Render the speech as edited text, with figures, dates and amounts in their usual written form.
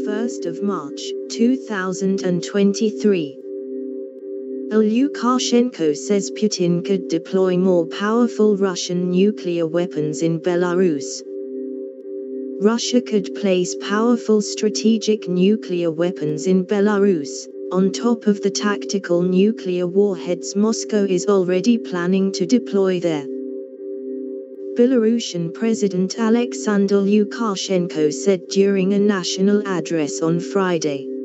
1st of March, 2023. Lukashenko says Putin could deploy more powerful Russian nuclear weapons in Belarus. Russia could place powerful strategic nuclear weapons in Belarus, on top of the tactical nuclear warheads Moscow is already planning to deploy there. Belarusian President Alexander Lukashenko said during a national address on Friday.